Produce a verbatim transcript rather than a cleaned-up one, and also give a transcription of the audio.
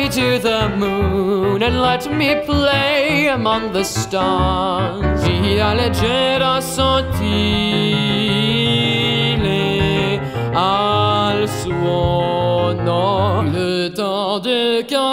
to the moon and let me play among the stars. Via leggera sottile al suono, le temps de